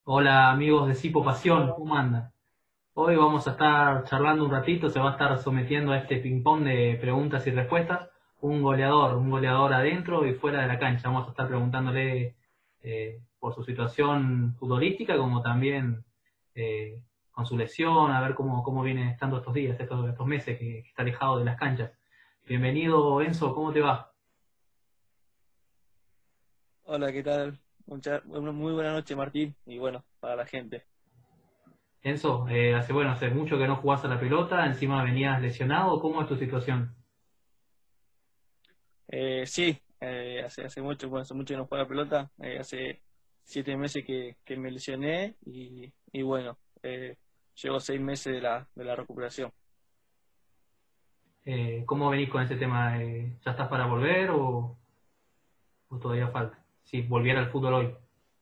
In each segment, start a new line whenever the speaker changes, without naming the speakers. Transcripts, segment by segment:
Hola amigos de Cipo Pasión, ¿cómo andan? Hoy vamos a estar charlando un ratito, se va a estar sometiendo a este ping-pong de preguntas y respuestas un goleador adentro y fuera de la cancha. Vamos a estar preguntándole por su situación futbolística, como también con su lesión, a ver cómo viene estando estos días, estos meses que está alejado de las canchas. Bienvenido Enzo, ¿cómo te va?
Hola, ¿qué tal? Una muy buena noche, Martín, y bueno, para la gente.
Enzo, hace mucho que no jugás a la pelota, encima venías lesionado, ¿cómo es tu situación?
Sí, hace mucho, bueno, hace mucho que no juego a la pelota, hace 7 meses que me lesioné y bueno, llevo 6 meses de la recuperación.
¿Cómo venís con ese tema? ¿Ya estás para volver o todavía falta? Si volviera al fútbol hoy.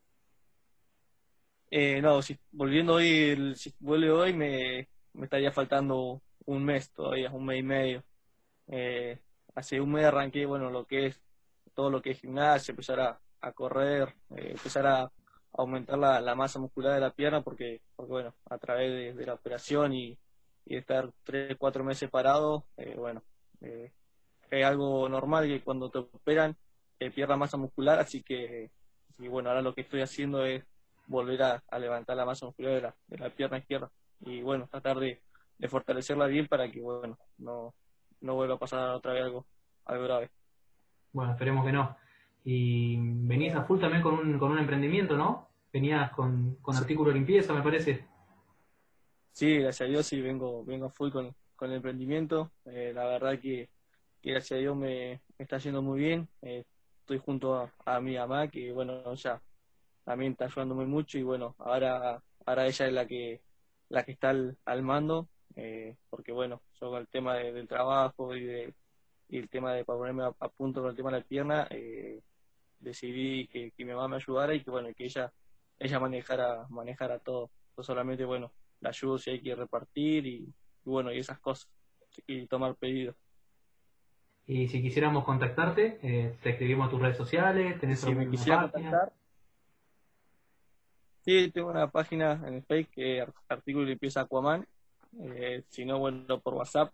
No, si volviendo hoy, si vuelve hoy me estaría faltando un mes todavía, un mes y medio. Eh, Hace un mes arranqué, bueno, todo lo que es gimnasia, empezar a correr, empezar a aumentar la masa muscular de la pierna, porque bueno, a través de la operación y de estar 3, 4 meses parado, bueno, eh, es algo normal que cuando te operan pierdas masa muscular, así que, bueno, ahora lo que estoy haciendo es volver a levantar la masa muscular de la pierna izquierda y bueno, tratar de fortalecerla bien para que, bueno, no vuelva a pasar otra vez algo grave.
Bueno, esperemos que no. Y venís a full también con un emprendimiento, ¿no? Venías con
Sí,
artículo de limpieza, me parece.
sí, gracias a Dios sí vengo a full con el emprendimiento. La verdad que gracias a Dios me está yendo muy bien. Estoy junto a mi mamá, que bueno, ya también está ayudándome mucho y bueno, ahora ella es la que está al mando, porque bueno, yo con el tema del trabajo y el tema de para ponerme a punto con el tema de la pierna, decidí que mi mamá me ayudara y que bueno, que ella manejara todo. Yo solamente, bueno, la ayudo si hay que repartir y bueno, y esas cosas, y tomar pedidos.
Y si quisiéramos contactarte, te escribimos a tus redes sociales, tenés
Si me
alguna
quisiera
página.
contactar, sí, tengo una página en el Facebook que artículo de limpieza Aquaman. Si no, bueno, por WhatsApp,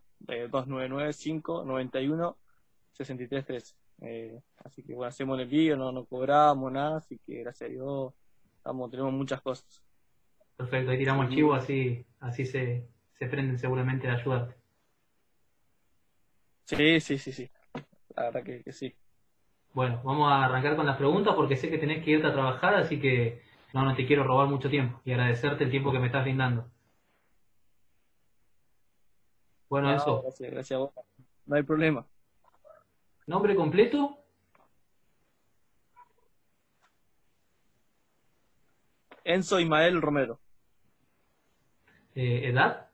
2995-91-6313. Así que bueno, hacemos el envío, no cobramos nada, así que gracias a Dios tenemos muchas cosas.
Perfecto, ahí tiramos el chivo, así se prenden seguramente a ayudarte.
Sí, sí, sí, sí, la verdad que sí.
Bueno, vamos a arrancar con las preguntas porque sé que tenés que irte a trabajar, así que no te quiero robar mucho tiempo y agradecerte el tiempo que me estás brindando. Bueno,
No,
Enzo,
gracias a vos. No hay problema.
nombre completo,
Enzo Ismael Romero,
edad,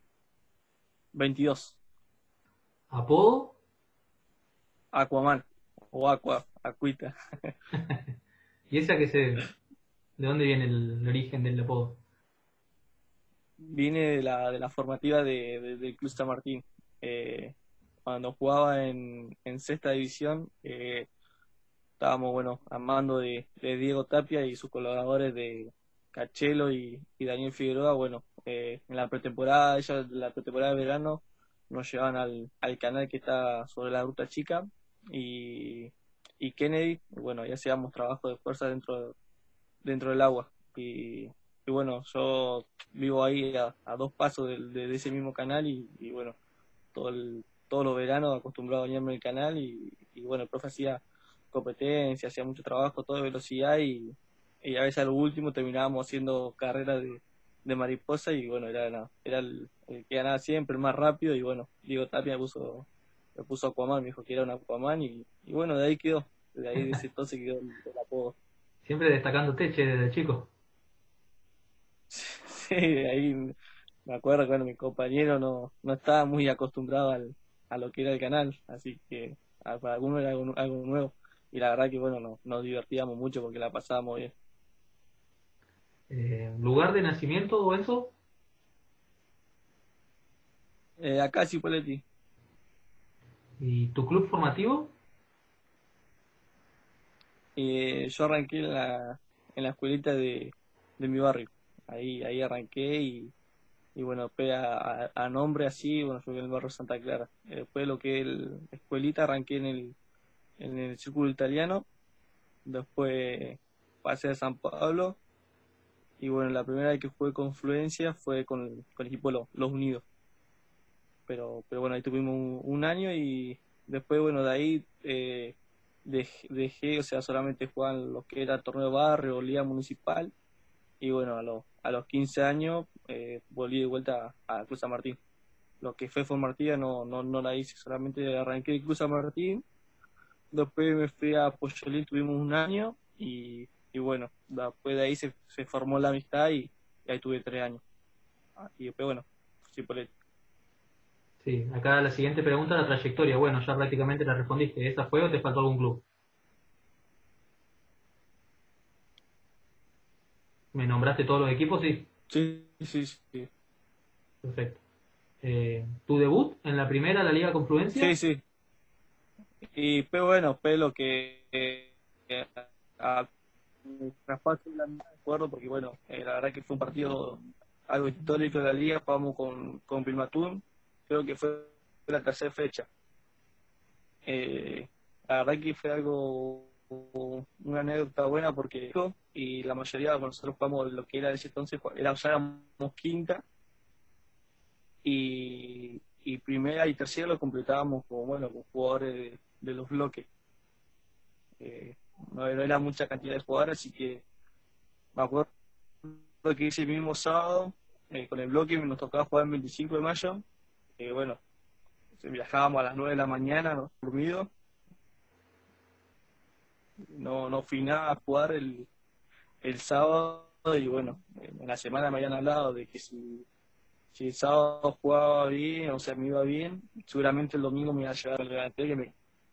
22.
apodo,
Aquaman o Acuita.
y esa ¿de dónde viene el origen del apodo?
Vine de la formativa del Club San Martín. Cuando jugaba en sexta división, estábamos, bueno, a mando de Diego Tapia y sus colaboradores de Cachelo y Daniel Figueroa. Bueno, en la pretemporada de verano, nos llevaban al canal que está sobre la Ruta Chica y, y Kennedy. Y bueno, ahí hacíamos trabajo de fuerza dentro del agua. Y bueno, yo vivo ahí a 2 pasos de ese mismo canal y bueno, todos los veranos acostumbrado a bañarme en el canal y bueno, el profe hacía competencia, hacía mucho trabajo, todo de velocidad y a veces a lo último terminábamos haciendo carreras de mariposa y bueno, era el que ganaba siempre, el más rápido y bueno, Diego Tapia me puso Aquaman, me dijo que era un Aquaman y bueno, de ahí quedó, de ahí de ese entonces quedó el apodo.
Siempre destacando Teche desde chico.
Sí, de ahí me acuerdo que bueno, mi compañero no estaba muy acostumbrado a lo que era el canal, así que para algunos era algo nuevo. Y la verdad que bueno, nos divertíamos mucho porque la pasábamos bien.
¿Lugar de nacimiento, Enzo?
Acá sí, Poletti,
¿Y tu club formativo?
yo arranqué en la escuelita de de mi barrio. Ahí arranqué y bueno, después a nombre así, bueno, fue en el barrio Santa Clara. Después lo que es el escuelita, arranqué en el círculo italiano, después pasé a San Pablo, y bueno, la primera vez que jugué con Fluencia fue con el equipo Los Unidos. Pero bueno, ahí tuvimos un año y después, bueno, de ahí dejé, o sea, solamente jugaban lo que era torneo de barrio o liga municipal. Y bueno, a los 15 años volví de vuelta a Cruz San Martín. Lo que fue formativa no la hice, solamente arranqué de Cruz San Martín. Después me fui a Poyolí, tuvimos un año y bueno, después de ahí se formó la amistad y ahí tuve 3 años. Y después, bueno, sí, por ahí.
Sí, acá la siguiente pregunta, la trayectoria. Bueno, ya prácticamente la respondiste. ¿Esa fue o te faltó algún club? ¿Me nombraste todos los equipos? Sí,
Sí, sí, sí.
perfecto. ¿Tu debut en la primera, la Liga
Sí,
Confluencia?
sí. Pero bueno, fue lo que a traspaso de la mitad de acuerdo, porque bueno, la verdad que fue un partido algo histórico de la liga, jugamos con Pilmatún, creo que fue la tercera fecha. La verdad que fue algo, una anécdota buena porque y la mayoría de nosotros jugamos lo que era ese entonces, ya éramos quinta y primera y tercera lo completábamos con, bueno, con jugadores de los bloques. No era mucha cantidad de jugadores, así que me acuerdo que ese mismo sábado con el bloque nos tocaba jugar el 25 de mayo. Bueno, viajábamos a las 9 de la mañana, ¿no? Dormido. No fui nada a jugar el sábado y bueno, en la semana me habían hablado de que si el sábado jugaba bien, o sea, me iba bien, seguramente el domingo me iba a llegar al delantero que me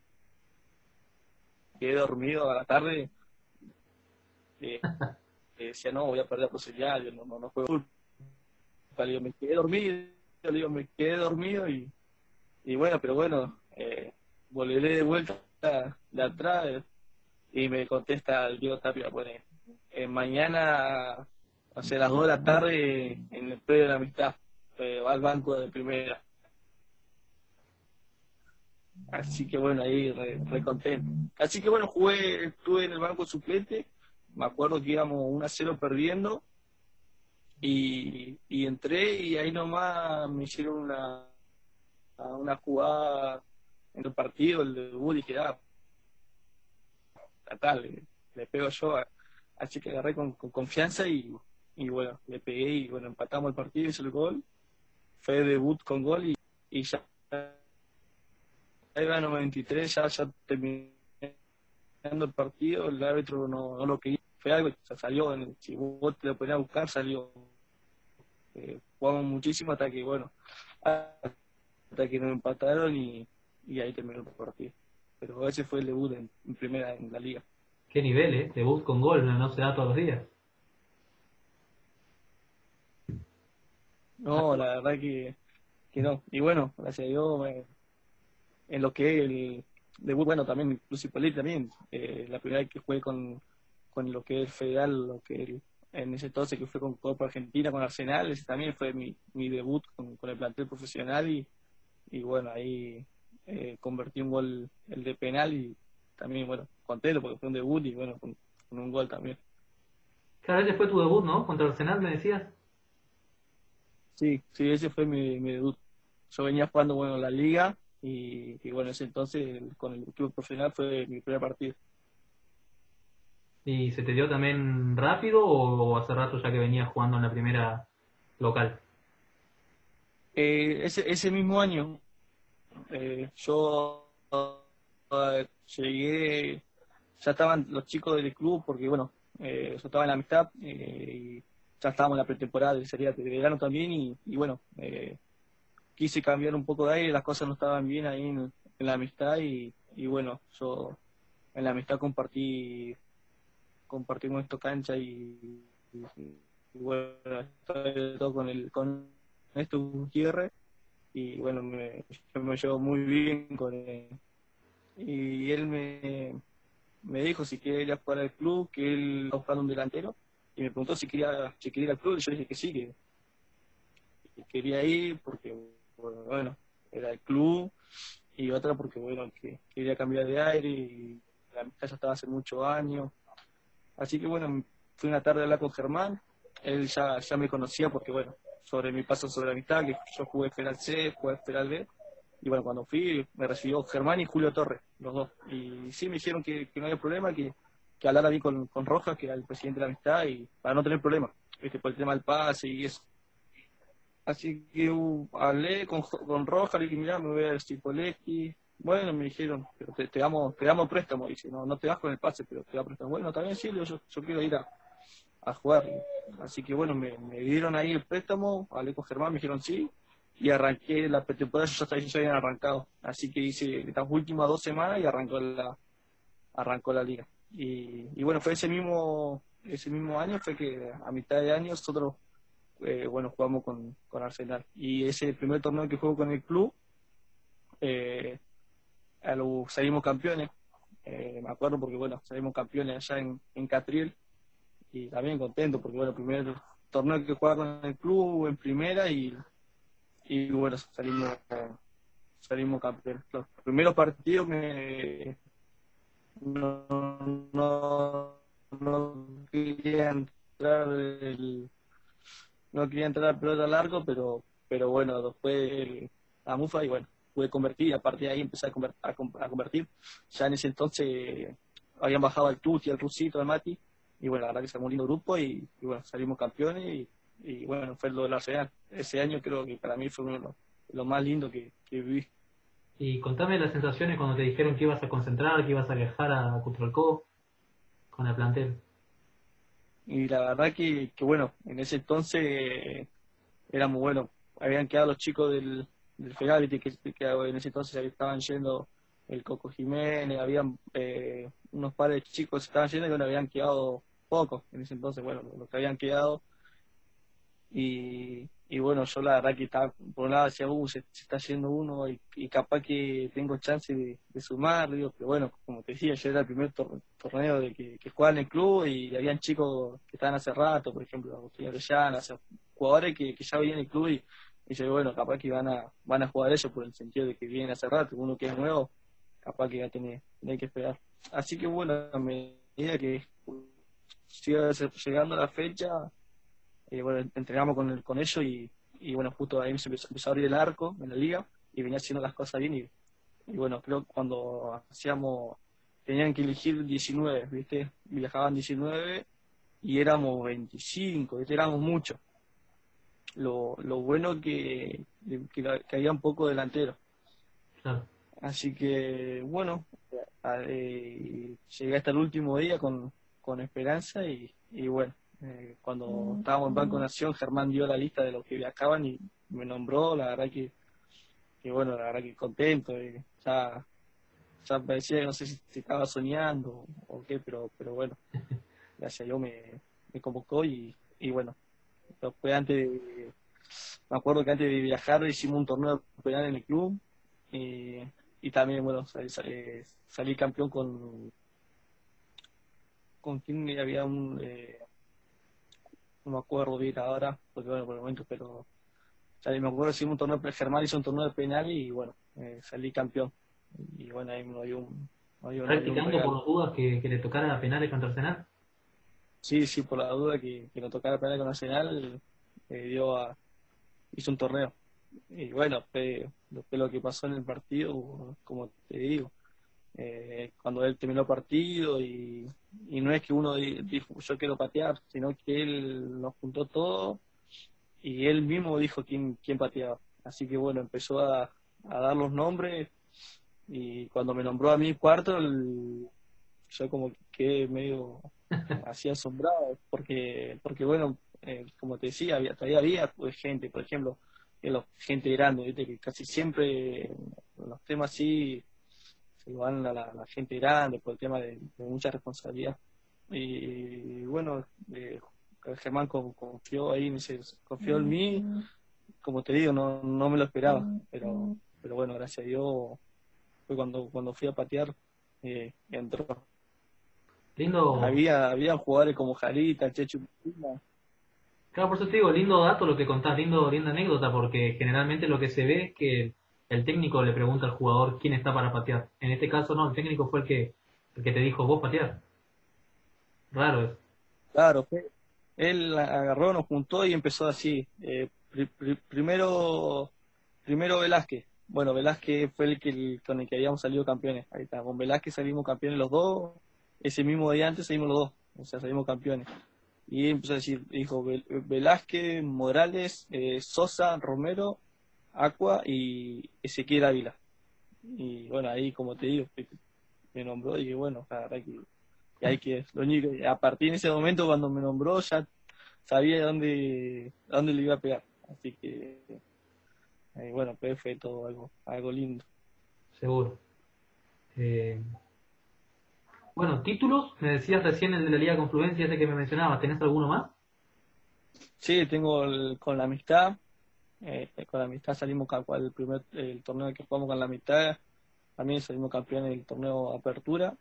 quedé dormido a la tarde. eh, Decía, no, voy a perder la posibilidad, yo no juego fútbol. Le digo, me quedé dormido, le digo, me quedé dormido y bueno, pero bueno, volveré de vuelta de atrás y me contesta el Diego Tapia, pone, mañana, o sea, a las 2 de la tarde en el predio de la amistad, va al banco de primera. Así que bueno, ahí re contento. Así que bueno, estuve en el banco suplente, me acuerdo que íbamos 1-0 perdiendo y entré y ahí nomás me hicieron una jugada en el partido, el debut, y dije, tal, le pego yo, así que agarré con confianza y bueno, le pegué y bueno, empatamos el partido, hizo el gol, fue debut con gol y ya iba a 93, ya terminando el partido, el árbitro no lo quería, fue algo, o sea, salió, si vos te lo ponías a buscar, salió, jugamos muchísimo hasta que, bueno, hasta que nos empataron y ahí terminó el partido. Pero ese fue el debut en primera en la liga.
¿Qué nivel, eh? Debut con gol, no se da todos los días.
No, la verdad que no. Y bueno, gracias a Dios, en lo que es el debut, bueno, también inclusive Pelé también, la primera vez que jugué con lo que es el Federal, en ese entonces que fue con Copa Argentina, con Arsenal, ese también fue mi debut con el plantel profesional y bueno, ahí convertí un gol, el de penal y también, bueno, contento porque fue un debut y bueno, con un gol también.
Claro, ese fue tu debut, ¿no? Contra Arsenal, me decías.
Sí, sí, ese fue mi debut. Yo venía jugando, bueno, la liga y bueno, ese entonces con el equipo profesional fue mi primer partido.
¿Y se te dio también rápido o hace rato ya que venías jugando en la primera local?
Ese mismo año yo llegué, ya estaban los chicos del club porque bueno, yo estaba en la amistad y ya estábamos en la pretemporada, sería de verano también y bueno, quise cambiar un poco de aire, las cosas no estaban bien ahí en la amistad y bueno, yo en la amistad compartimos esta cancha y bueno, estoy todo con este Gutiérrez y bueno, yo me llevo muy bien con él. Y él me dijo si quiere ir a jugar al club, que él está buscando un delantero y me preguntó si quería ir al club, y yo dije que sí, que quería ir porque, bueno, era el club, y otra porque, bueno, que quería cambiar de aire, y la amistad ya estaba hace muchos años. Así que, bueno, fui una tarde a hablar con Germán, él ya me conocía porque, bueno, sobre mi paso sobre la amistad, que yo jugué Federal C, jugué Federal B, y bueno, cuando fui me recibió Germán y Julio Torres, los dos. Y sí me dijeron que no había problema, que hablara bien con Rojas, que era el presidente de la amistad, y para no tener problemas, ¿viste? Por el tema del pase y eso. Así que hablé con Rojas, le dije, mirá, me voy a Cipoletti. Bueno, me dijeron, pero te damos préstamo. Dice, no, no te vas con el pase, pero te da préstamo. Bueno, también sí, le digo, yo quiero ir a jugar. Así que bueno, me dieron ahí el préstamo, hablé con Germán, me dijeron sí, y arranqué la pretemporada, ya habían arrancado. Así que hice las últimas 2 semanas y arrancó la liga. Y bueno, fue ese mismo año, fue que a mitad de año nosotros, bueno, jugamos con Arsenal. Y ese primer torneo que juego con el club, eh, salimos campeones. Me acuerdo porque, bueno, salimos campeones allá en Catriel, y también contento porque, bueno, primer torneo que jugaba con el club en primera, y bueno, salimos campeones. Los primeros partidos no, no, no quería entrar no quería entrar al pelota largo, pero bueno, después la mufa, y bueno, pude convertir, y a partir de ahí empecé a convertir. Ya en ese entonces habían bajado al Tuti, al Rusito, al Mati, y bueno, la verdad que se armó un lindo grupo, y bueno, salimos campeones, y bueno, fue lo de la Arsenal. Ese año creo que para mí fue uno de los más lindos que viví.
Y contame las sensaciones cuando te dijeron que ibas a concentrar, que ibas a viajar a Cutralcó con el plantel.
Y la verdad que bueno, en ese entonces éramos buenos. Habían quedado los chicos del Fegality, que en ese entonces estaban yendo el Coco Jiménez, habían unos pares de chicos que estaban yendo, y bueno, habían quedado pocos en ese entonces, bueno, los que habían quedado. Y bueno, yo la verdad que estaba, por un lado decía, se está yendo uno, y capaz que tengo chance de sumar, digo, pero bueno, como te decía, yo era el primer torneo de que jugaba en el club, y habían chicos que estaban hace rato, por ejemplo, Agustín Orellana, o sea, jugadores que ya venían en el club, y yo, bueno, capaz que van a jugar ellos por el sentido de que vienen hace rato, uno que es nuevo, capaz que va a tener que esperar. Así que bueno, a medida que siga llegando la fecha, bueno, entrenamos con ellos, y bueno, justo ahí se empezó a abrir el arco en la liga, y venía haciendo las cosas bien, y bueno, creo que cuando tenían que elegir 19, ¿viste? Viajaban 19 y éramos 25, ¿viste? Éramos muchos. Lo bueno que había un poco delantero.
Claro.
Así que bueno, llegué hasta el último día con esperanza, y bueno, cuando estábamos en Banco Nación, Germán dio la lista de los que viajaban y me nombró. La verdad que bueno, la verdad que contento, ya parecía, no sé si estaba soñando o qué, pero bueno, gracias a Dios me convocó, y bueno, después me acuerdo que antes de viajar hicimos un torneo penal en el club, y también, bueno, salí campeón con quien había no me acuerdo bien ahora, porque bueno, por el momento, pero me acuerdo que hicimos un torneo, Germán hizo un torneo de penal, y bueno, salí campeón, y bueno, ahí me dio un
Practicando por
regalo.
las dudas que le tocara penales contra Arsenal.
Sí, sí, por la duda que no tocara penal con Nacional, hizo un torneo. Y bueno, después lo que pasó en el partido, como te digo, cuando él terminó el partido, y no es que uno dijo yo quiero patear, sino que él nos juntó todo, y él mismo dijo quién pateaba. Así que bueno, empezó a dar los nombres, y cuando me nombró a mí cuarto, yo como que quedé medio así asombrado, porque bueno, como te decía, todavía había pues, gente, por ejemplo, gente grande, ¿viste? Que casi siempre los temas así se lo dan a la gente grande por el tema de mucha responsabilidad. Y bueno, Germán confió ahí, confió en mí, como te digo, no me lo esperaba, pero bueno, gracias a Dios fue cuando fui a patear, entró.
Lindo,
Había jugadores como Jarita, Chechu.
claro, por eso te digo, lindo dato lo que contás, linda anécdota, porque generalmente lo que se ve es que el técnico le pregunta al jugador quién está para patear. En este caso no, el técnico fue el que te dijo vos patear. Raro es.
Claro, él agarró, nos juntó y empezó así. Primero Velázquez. Bueno, Velázquez fue con el que habíamos salido campeones. Ahí está, con Velázquez salimos campeones los dos. Ese mismo día antes salimos los dos. O sea, salimos campeones. Y empezó a decir, dijo Velázquez, Morales, Sosa, Romero, Aqua y Ezequiel Ávila. Y bueno, ahí como te digo, me nombró y dije, bueno, la verdad que hay que, lo único, a partir de ese momento cuando me nombró ya sabía dónde le iba a pegar. Así que, bueno, pues fue todo algo lindo.
Seguro. Eh, bueno, títulos, me decías recién el de la Liga Confluencia, ese que me mencionabas, ¿tenés alguno más?
Sí, tengo con la amistad salimos el torneo que jugamos con la amistad, también salimos campeones del torneo Apertura.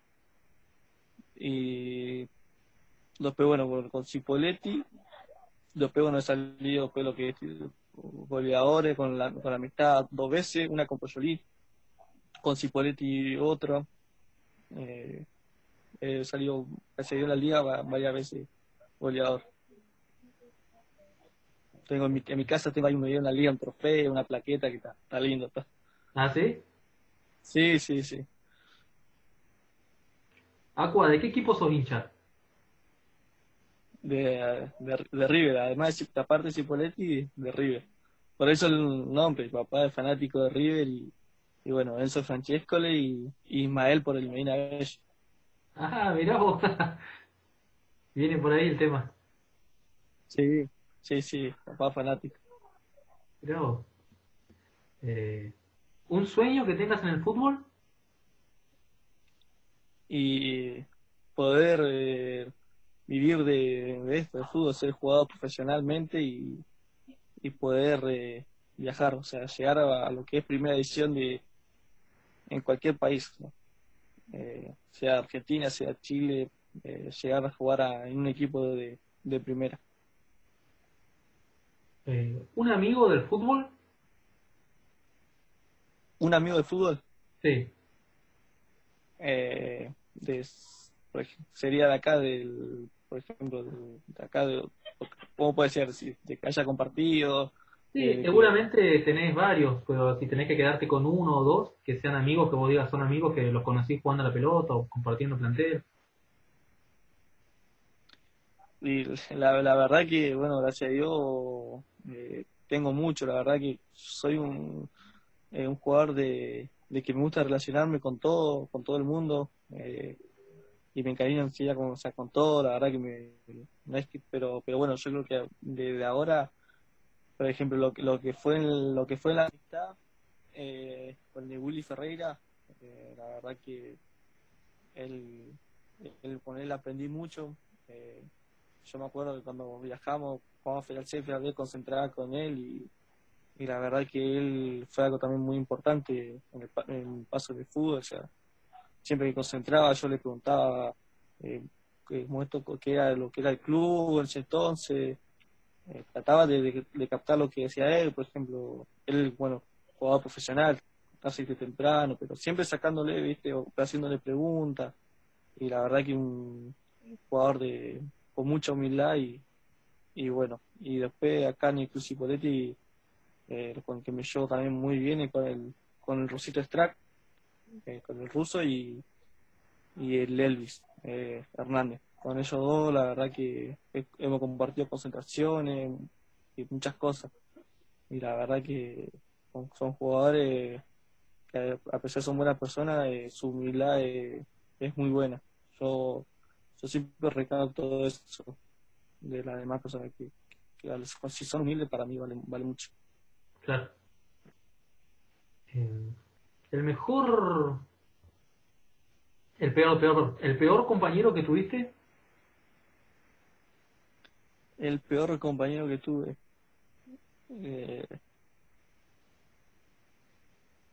Y después, bueno, con Cipoletti, después, bueno, he salido después lo que es goleadores con la amistad dos veces, una con Poyolí, con Cipoletti otra. Eh, he salido en la liga varias veces goleador. Tengo en mi casa tengo ahí un en la liga, un trofeo, una plaqueta que está lindo. Está.
Ah, sí.
Sí, sí, sí.
Aqua, ¿de qué equipo sos hincha?
De River, además aparte de Cipoletti, de River. Por eso el nombre, mi papá es fanático de River y bueno, Enzo Francescoli y Ismael por el Medina Bello.
Ah, mirá vos. Viene por ahí el tema.
Sí, sí, sí, papá fanático.
Mirá vos. Eh, ¿Un sueño que tengas en el fútbol?
Y poder vivir de esto, de fútbol, ser jugador profesionalmente y poder viajar, o sea, llegar a lo que es primera edición en cualquier país, ¿no? Sea Argentina, sea Chile, llegar a jugar en un equipo de primera.
¿Un amigo del fútbol?
Un amigo de fútbol
Sí.
eh, sería de acá, por ejemplo, de acá, ¿cómo puede ser? De que haya compartido,
Sí,
de que
seguramente tenés varios, pero si tenés que quedarte con uno o dos, que sean amigos, que vos digas son amigos que los conocís jugando a la pelota o compartiendo plantel.
y la verdad que, bueno, gracias a Dios tengo mucho, la verdad que soy un jugador de que me gusta relacionarme con todo el mundo, y me encariño enseguida o sea, con todo, la verdad que no es pero bueno, yo creo que desde ahora, por ejemplo, lo que fue en la amistad con el Willy Ferreira, la verdad que él, con él aprendí mucho. eh, yo me acuerdo que cuando viajamos, jugamos Federal C, Federal B, concentraba con él y la verdad que él fue algo también muy importante en el paso del fútbol. O sea, siempre que concentraba yo le preguntaba eh, qué era lo que era el club en ese entonces. Trataba de captar lo que decía él, por ejemplo, él, bueno, jugador profesional, casi que temprano, pero siempre sacándole, viste, o haciéndole preguntas, y la verdad que un jugador con mucha humildad y bueno, y después acá en el Club Cipoletti, con el que me llevo también muy bien, y con el Rusito Strack, con el ruso y el Elvis Hernández. Con ellos dos, la verdad que hemos compartido concentraciones y muchas cosas. Y la verdad que son jugadores que a pesar de son buenas personas, su humildad es muy buena. Yo siempre recalco todo eso de las demás personas si son humildes para mí vale mucho.
Claro. El mejor, el peor compañero que tuviste.
El peor compañero que tuve, eh,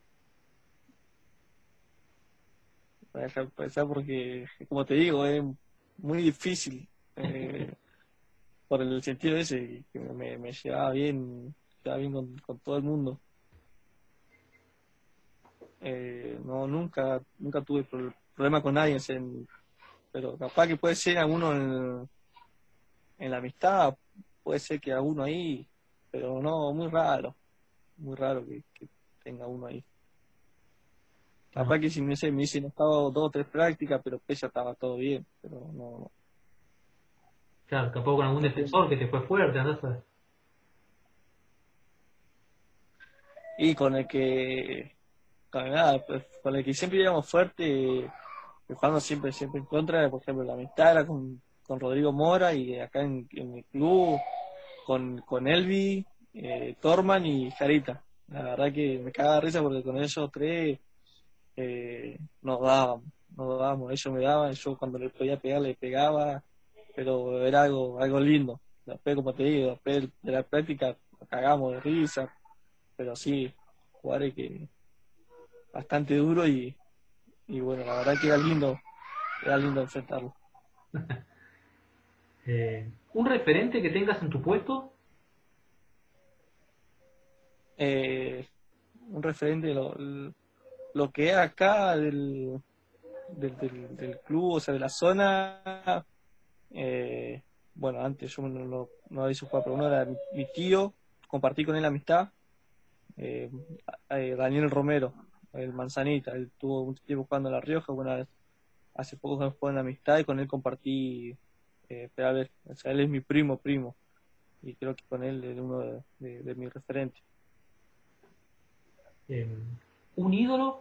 voy a dejar pensar porque, como te digo, muy difícil, por el sentido ese, que me llevaba bien con todo el mundo. No, nunca tuve problema con nadie, pero capaz que puede ser alguno en la amistad, puede ser que alguno ahí, pero no, muy raro que tenga uno ahí.
No,
Capaz que si me hubiesen estado 2 o 3 prácticas, pero pues ya estaba todo bien, pero no,
claro, capaz con algún
no tengo.
defensor que te fue fuerte, andás a ver.
Y nada, pues, con el que siempre íbamos fuerte, jugando siempre en contra, por ejemplo, la amistad era con Rodrigo Mora y acá en mi club con Elvi, Torman y Jarita. La verdad que me cagaba de risa porque con ellos tres nos dábamos, ellos me daban, yo cuando le podía pegar le pegaba, pero era algo lindo. Después, como te digo, después de la práctica nos cagamos de risa, pero sí, jugar es que bastante duro y bueno, la verdad que era lindo enfrentarlo.
¿Un referente que tengas en tu puesto?
Eh, un referente de lo que es acá del club, o sea, de la zona. eh, bueno, antes yo no había jugar, pero uno era mi tío, compartí con él amistad, eh, Daniel Romero, el Manzanita, él tuvo un tiempo jugando en La Rioja, bueno, hace poco jugó en la amistad y con él compartí, pero a ver, o sea, él es mi primo, y creo que con él es uno de mis referentes.
Eh, ¿Un ídolo?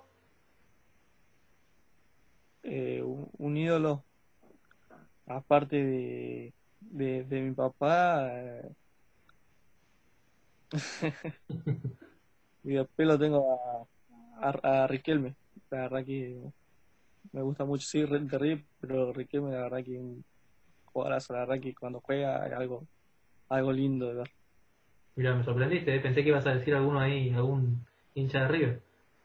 Un ídolo, aparte de mi papá, y después lo tengo a Riquelme. La verdad que me gusta mucho, sí, de River, pero Riquelme, la verdad que es un jugadorazo, la verdad que cuando juega es algo lindo de ver.
Mira, me sorprendiste, pensé que ibas a decir alguno ahí, algún hincha de River.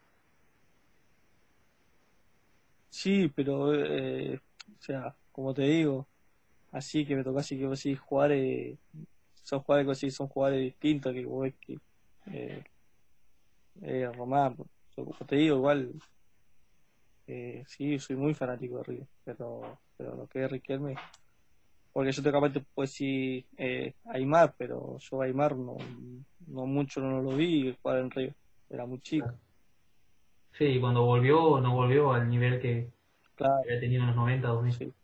Sí, pero, o sea, como te digo, así que me toca así que vos sí jugar, son jugadores que sí, son jugadores distintos que vos ves que eh, Román, como te digo, igual, sí, soy muy fanático de River, pero lo que es Riquelme, porque yo te capaz te puedo decir Aymar, pero yo a Aymar no mucho no lo vi jugar en River, era muy chico.
Sí, cuando volvió, no volvió al nivel que
Claro,
había tenido en los 90, 2000.
sí.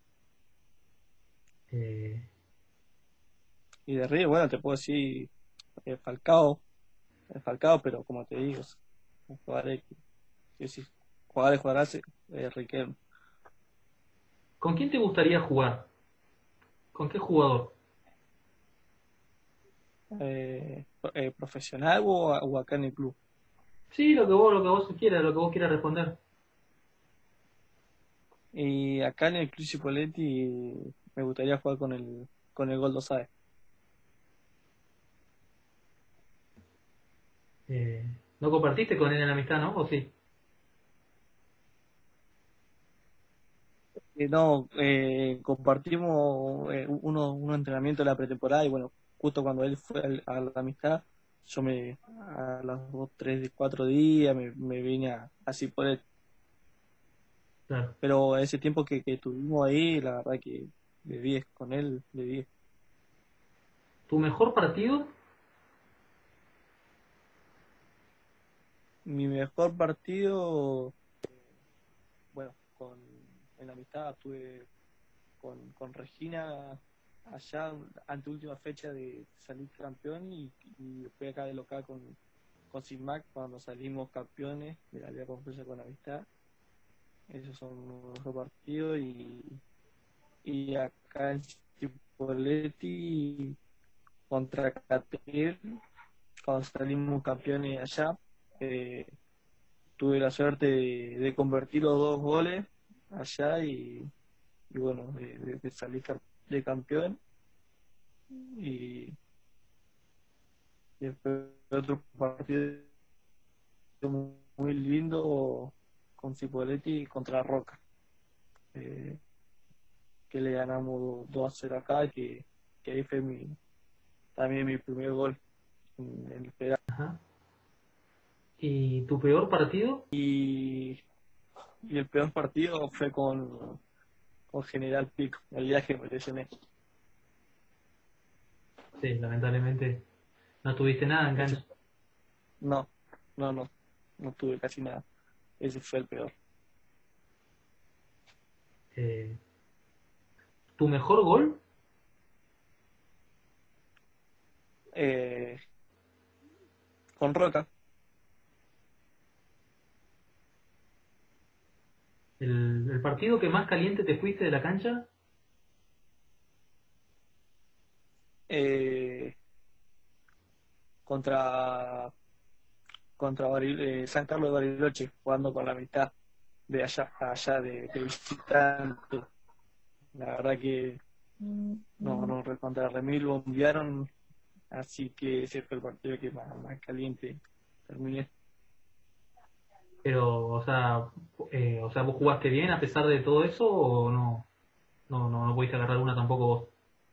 Eh,
Y de River, bueno, te puedo decir Falcao, Falcao, pero como te digo, son jugadores que sí, jugadores, Riquelme.
¿Con quién te gustaría jugar? ¿Con qué jugador?
¿Profesional o acá en el club?
Sí, lo que vos quieras, lo que vos quieras responder.
Y acá en el Club Cipolletti me gustaría jugar con el Goldo Sáez.
¿No compartiste con él en la amistad, no? ¿O sí?
No, compartimos unos entrenamientos de la pretemporada y bueno, justo cuando él fue a la amistad, a los 2, 3, 4 días me vine así por él.
Claro.
Pero ese tiempo que estuvimos ahí, la verdad que de 10 con él, de 10.
¿Tu mejor partido?
Mi mejor partido, bueno, en la amistad estuve con Regina allá ante última fecha de salir campeón y después acá de local con Sinmac cuando salimos campeones de la Liga Conferencia con Amistad. Esos son nuestros partidos y acá en Cipolletti contra Catel, cuando salimos campeones allá, eh, tuve la suerte de convertir los 2 goles allá y bueno, de salir de campeón y después otro partido muy lindo con Cipoletti contra Roca. Eh, que le ganamos 2-0 acá, que ahí fue también mi primer gol en el Federal.
Ajá. ¿Y tu peor partido?
Y el peor partido fue con General Pico, el día que me lesioné.
Sí, lamentablemente no tuviste nada en
Ese-
cancha.
no, no tuve casi nada. Ese fue el peor.
Eh, ¿Tu mejor gol?
Eh, con Roca,
¿El partido que más caliente te fuiste de la cancha?
eh, contra, San Carlos de Bariloche, jugando con la mitad de allá de visitante. La verdad que no contra Remil bombearon, así que ese fue el partido que más caliente terminé.
Pero, o sea, ¿vos jugaste bien a pesar de todo eso o no? No pudiste agarrar una tampoco vos.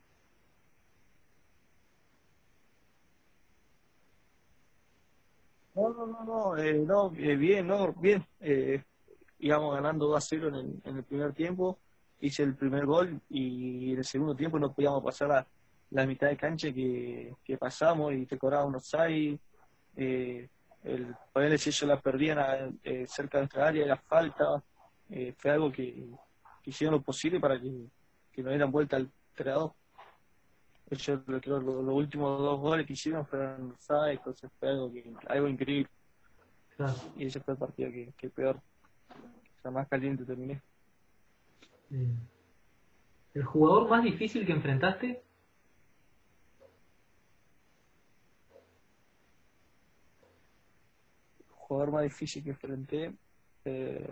Bien, no, bien. Íbamos ganando 2-0 en el primer tiempo, hice el primer gol y en el segundo tiempo no podíamos pasar la mitad de cancha que pasamos y te cobraban unos offside. Ponerle si ellos la perdían cerca de nuestra área, era falta. Fue algo que hicieron lo posible para que nos dieran vuelta al 3-2. Ellos, creo, los últimos dos goles que hicieron fueron offside, entonces fue algo increíble.
Claro.
Y ese fue el partido que peor, o sea, más caliente terminé.
Eh, ¿El jugador más difícil que enfrentaste?
El jugador más difícil que enfrenté, eh,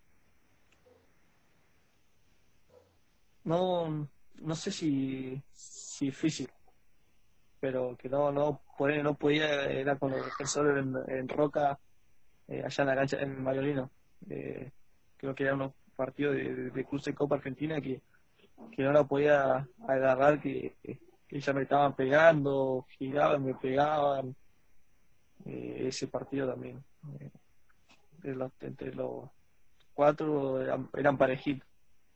no sé si difícil, pero que por él no podía, era con los defensores en Roca, allá en la cancha, en Mariolino. Creo que era unos partidos de cruce de Copa Argentina que no la podía agarrar, que ya me estaban pegando, giraban, me pegaban. Ese partido también. eh, entre los cuatro eran parejitos.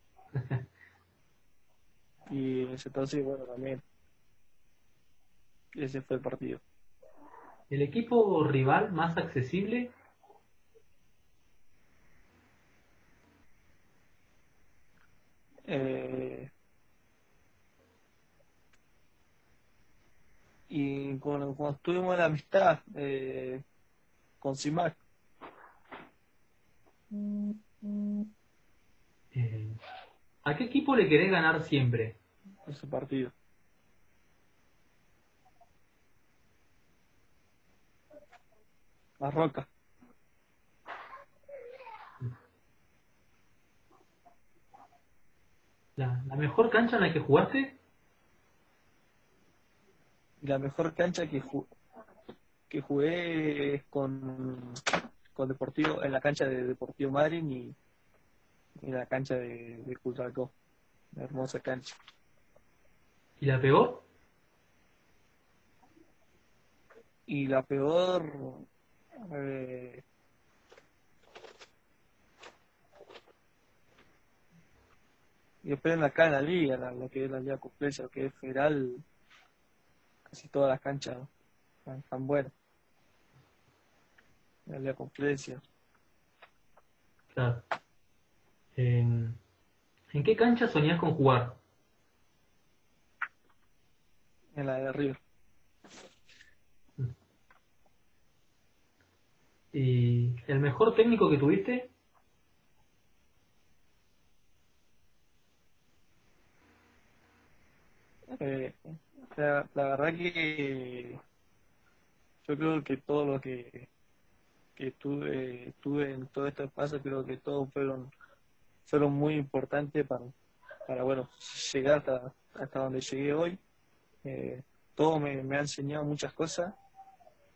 Y en ese entonces, bueno, también ese fue el partido.
¿El equipo rival más accesible?
Eh, y cuando tuvimos la amistad con Simac,
Eh, ¿A qué equipo le querés ganar siempre?
ese partido. La Roca.
¿La mejor cancha en la que jugaste?
Y la mejor cancha que jugué es con Deportivo, en la cancha de Deportivo Madryn y en la cancha de Cultralcó. Una hermosa cancha.
¿Y la peor?
Y la peor, eh, y después acá en la liga, la que es la liga completa, que es federal, casi todas las canchas están buenas. La liga completa,
Claro. ¿En qué cancha soñás con jugar?
en la de River.
¿Y el mejor técnico que tuviste?
Eh, la verdad que yo creo que todo lo que tuve en todo este espacio, creo que todos fueron muy importantes para bueno, llegar hasta donde llegué hoy. Todo me ha enseñado muchas cosas,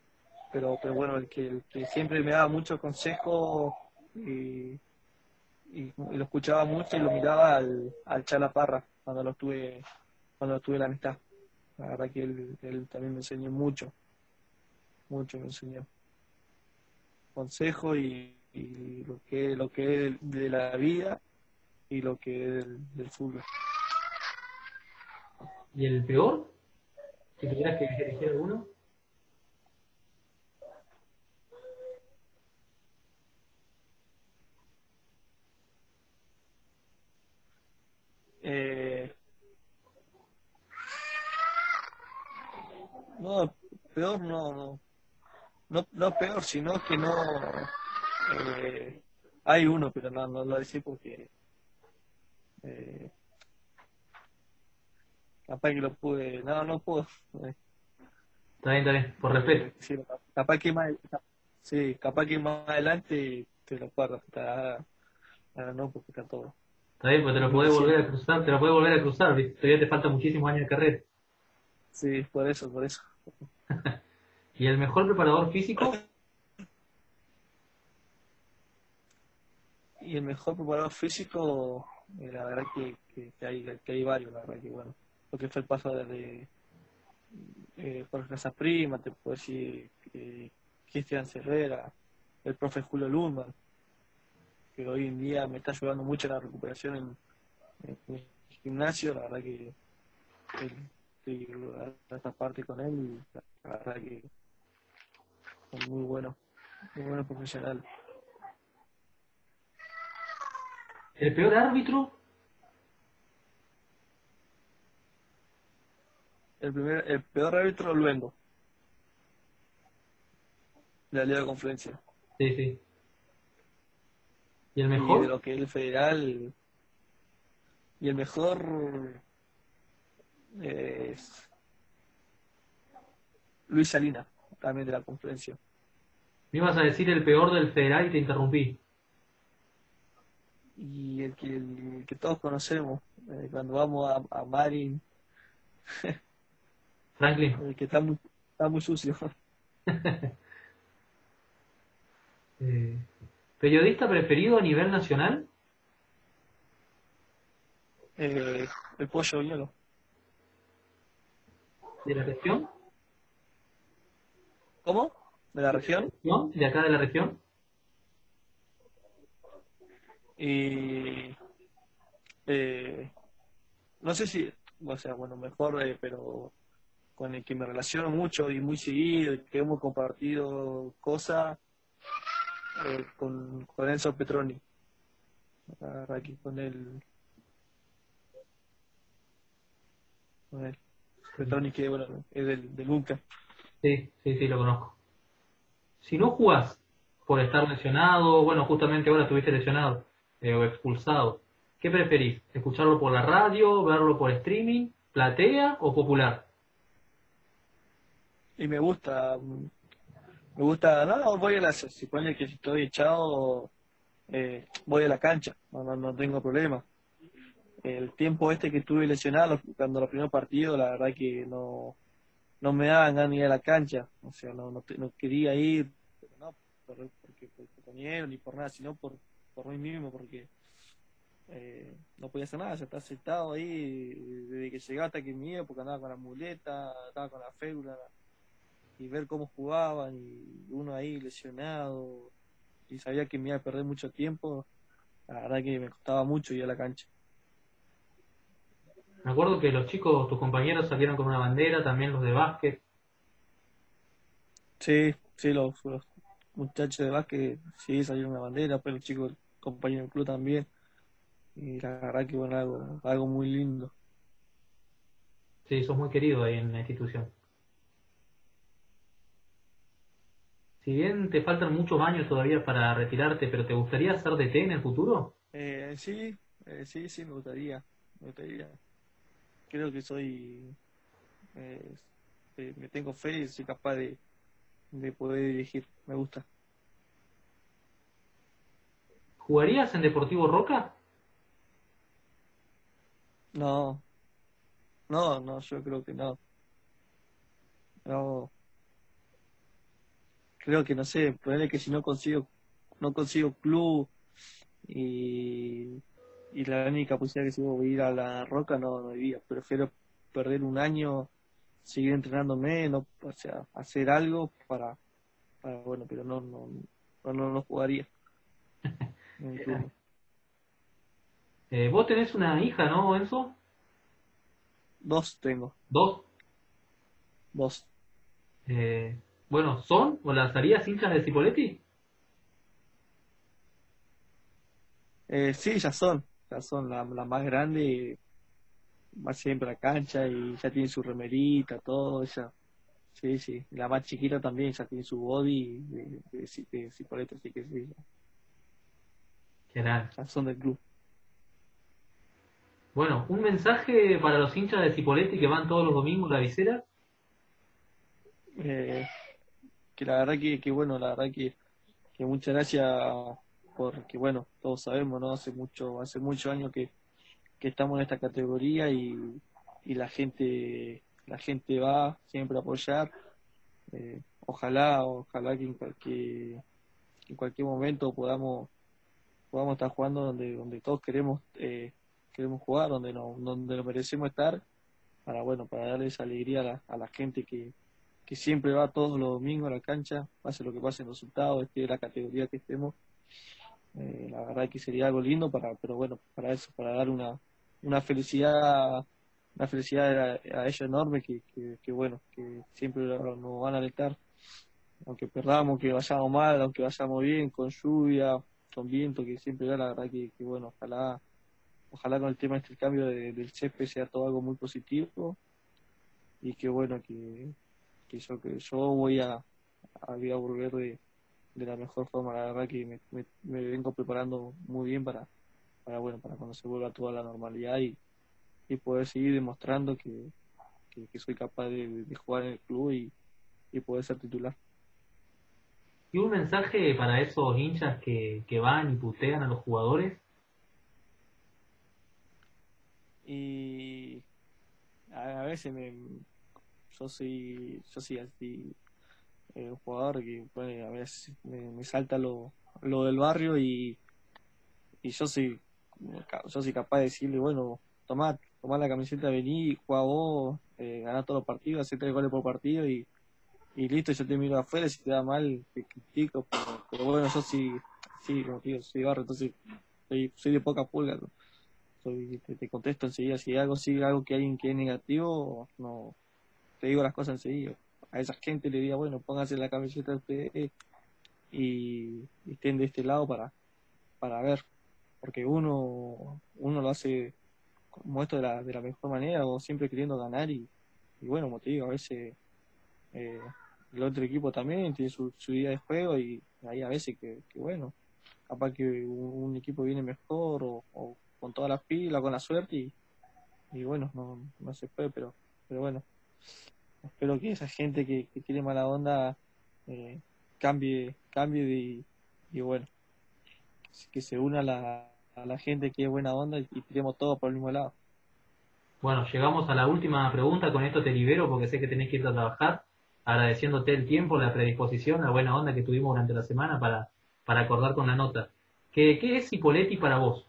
pero bueno, el que siempre me daba muchos consejos y lo escuchaba mucho y lo miraba al Chala Parra cuando tuve la amistad. La verdad que él también me enseñó mucho, mucho me enseñó. Consejo y lo que es de la vida y lo que es del fútbol.
¿Y el peor? Si tuvieras que elegir alguno.
Eh, no, peor no peor, sino que no hay uno, pero no lo decía porque eh, capaz que lo pude, no puedo.
Está bien, por respeto.
Sí, capaz que más, sí, capaz que más adelante te lo guardo, ahora no, porque está todo
Está bien, pues te lo
muy
podés volver
reciente.
a cruzar, te lo podés volver a cruzar, ¿viste? Todavía te faltan muchísimos años de carrera.
Sí, por eso, por eso.
¿Y el mejor preparador físico?
Y el mejor preparador físico, la verdad que hay varios, la verdad que bueno. Lo que fue el paso de Jorge Casaprima, te puedo decir Cristian Cervera, el profe Julio Lundman, que hoy en día me está ayudando mucho en la recuperación en el gimnasio, la verdad que estoy a esta parte con él y la verdad que son muy bueno profesional.
¿El peor árbitro?
El peor árbitro, Luengo, de la Liga de Conferencia.
Sí, sí. ¿Y el
Y de
mejor?
lo que es el federal, y el mejor es Luis Salina, también de la conferencia.
Me ibas a decir el peor del federal y te interrumpí.
Y el que todos conocemos, cuando vamos a Marin,
Franklin.
el que está muy sucio.
Eh, ¿Periodista preferido a nivel nacional?
Eh, el pollo Viñolo.
¿De la región?
¿Cómo? ¿De la región?
¿No? ¿De acá de la región?
Y no sé si, o sea, bueno, mejor, pero con el que me relaciono mucho y muy seguido, y que hemos compartido cosas con Enzo Petroni. La verdad que con él. Petroni que, bueno, es del Nunca.
Sí, sí, sí, lo conozco. Si no jugás por estar lesionado, bueno, justamente ahora estuviste lesionado o expulsado, ¿qué preferís? ¿Escucharlo por la radio, verlo por streaming, platea o popular?
Y no, voy a si pone que si estoy echado, voy a la cancha, no tengo problema. El tiempo este que estuve lesionado, cuando los primeros partidos, la verdad que no me daban ganas de ir a la cancha, o sea, no quería ir, pero no por miedo ni por nada, sino por mí mismo, porque no podía hacer nada, ya estaba sentado ahí desde que llegaba hasta que me iba, porque andaba con la muleta, estaba con la férula, y ver cómo jugaban, y uno ahí lesionado, y sabía que me iba a perder mucho tiempo, la verdad que me costaba mucho ir a la cancha.
Me acuerdo que los chicos, tus compañeros salieron con una bandera, también los de básquet.
Sí, sí, los muchachos de básquet sí salieron una bandera, pero los chicos, compañeros del club también. Y la verdad que bueno, algo muy lindo.
Sí, sos muy querido ahí en la institución. Si bien te faltan muchos años todavía para retirarte, pero ¿te gustaría ser DT en el futuro?
Sí, sí, me gustaría. Creo que eh, me tengo fe y soy capaz de poder dirigir. Me gusta.
¿Jugarías en Deportivo Roca?
No, no, yo creo que no. No, creo que no sé, ponerle que si no consigo club y, y la única posibilidad que si voy a ir a La Roca no iría. Prefiero perder un año, seguir entrenándome, no, o sea, hacer algo bueno, pero no jugaría en el club.
Vos tenés una hija, ¿no, Enzo?
Dos tengo,
Dos.
dos.
Eh, bueno, ¿son o las harías hinchas de Cipolletti?
Sí, ya son la más grande, va siempre a la cancha y ya tiene su remerita, todo, ya. Sí, sí. La más chiquita también ya tiene su body de Cipolletti, así que sí,
¿Qué harán?
ya son del club.
Bueno, un mensaje para los hinchas de Cipolletti que van todos los domingos a la visera.
Eh, que la verdad bueno, la verdad que muchas gracias porque bueno, todos sabemos, ¿no? Hace muchos años que estamos en esta categoría y la gente va siempre a apoyar. Ojalá que en cualquier momento podamos estar jugando donde todos queremos jugar, donde lo merecemos estar, para darle esa alegría a la gente que siempre va todos los domingos a la cancha, pase lo que pase en resultados, esté de la categoría que estemos. La verdad que sería algo lindo pero bueno, para eso, para dar una felicidad, a ellos enorme bueno, que siempre nos van a alentar, aunque perdamos, que vayamos mal, aunque vayamos bien, con lluvia, con viento, que siempre da, la verdad que bueno, ojalá con el tema este cambio del césped sea todo algo muy positivo y que bueno, que yo voy a volver de la mejor forma. La verdad que me vengo preparando muy bien bueno, para cuando se vuelva toda la normalidad y poder seguir demostrando que soy capaz de jugar en el club y poder ser titular.
Y un mensaje para esos hinchas que van y putean a los jugadores.
Y a veces yo soy así, un jugador que bueno, a veces me salta lo del barrio y yo soy capaz de decirle, bueno, tomá la camiseta, vení, juega vos, ganá todos los partidos, hacé 3 goles por partido y listo, yo te miro afuera, si te da mal, te critico, pero bueno, yo sí, como te digo, soy barrio, entonces soy de poca pulga, ¿no? Te contesto enseguida, si algo que alguien que es negativo, no, te digo las cosas enseguida. A esa gente le diría, bueno, pónganse la camiseta de ustedes y estén de este lado para ver, porque uno lo hace como esto de la mejor manera o siempre queriendo ganar y bueno, como te digo, a veces eh, el otro equipo también tiene su idea de juego y hay a veces que bueno, capaz que un equipo viene mejor o con todas las pilas, con la suerte y bueno, no se puede, pero bueno, espero que esa gente que tiene mala onda eh, cambie y bueno, que se una a la gente que es buena onda y tiremos todos por el mismo lado.
Bueno, llegamos a la última pregunta, con esto te libero porque sé que tenés que ir a trabajar, agradeciéndote el tiempo, la predisposición, la buena onda que tuvimos durante la semana para acordar con la nota. ¿Qué es Cipolletti para vos?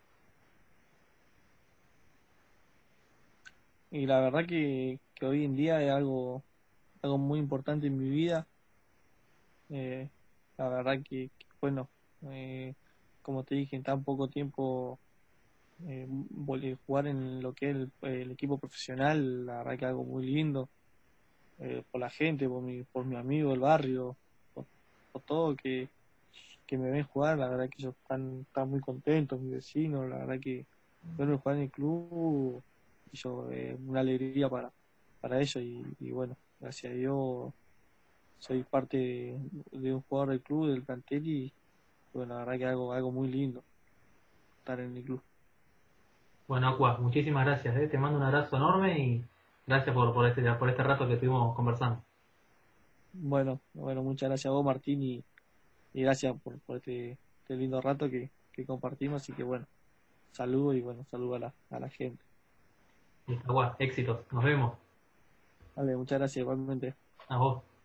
Y la verdad que hoy en día es algo muy importante en mi vida. Eh, la verdad bueno, eh, como te dije, en tan poco tiempo jugar en lo que es el equipo profesional, la verdad que es algo muy lindo, por la gente, por mi amigo del barrio, por todo que me ven jugar, la verdad que ellos están muy contentos, mis vecinos, la verdad que verme jugar en el club, y yo, una alegría para ellos y bueno, gracias a Dios soy parte de un jugador del club, del plantel y bueno, la verdad que es algo muy lindo estar en el club.
Bueno, Aqua, muchísimas gracias, te mando un abrazo enorme y gracias por este rato que estuvimos conversando.
Bueno, muchas gracias a vos, Martín, y gracias por este lindo rato que compartimos. Así que bueno, saludo y bueno, saludo a la gente.
Listo, Aqua, éxitos, nos vemos.
Vale, muchas gracias igualmente.
A vos.